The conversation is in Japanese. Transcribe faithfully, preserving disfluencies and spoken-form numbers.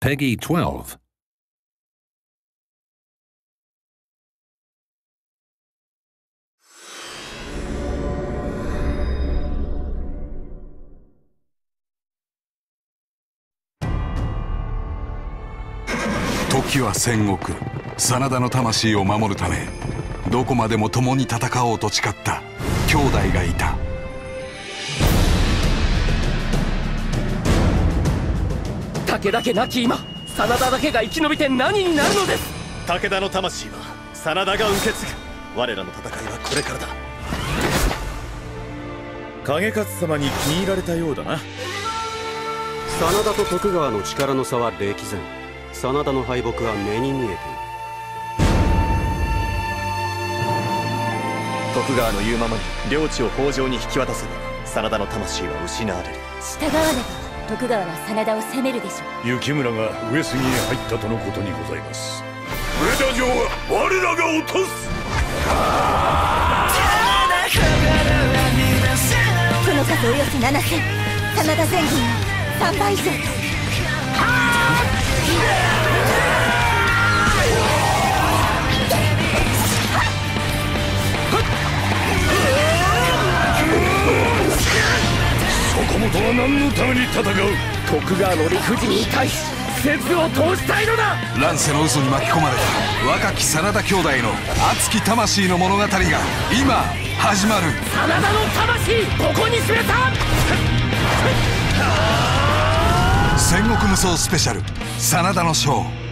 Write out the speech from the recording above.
Peggy twelve. 時は戦国。真田の魂を守るためどこまでも共に戦おうと誓った兄弟がいた。 武田家亡き今、真田だけが生き延びて何になるのです。 武田の魂は真田が受け継ぐ。我らの戦いはこれからだ。 景勝様に気に入られたようだな。 真田と徳川の力の差は歴然。真田の敗北は目に見えている。 徳川の言うままに領地を北条に引き渡せば真田の魂は失われる。 従わねば徳川は真田を攻めるでしょう。 幸村が上杉へ入ったとのことにございます。上田城は我らが落とす。 その数およそななせん、真田全軍のさんばい以上。 そこもとは何のために戦う。 徳川の理不尽に対し節を通したいのだ。 乱世の嘘に巻き込まれた若き真田兄弟の熱き魂の物語が今始まる。 真田の魂ここに据えた。 戦国無双スペシャル真田の章。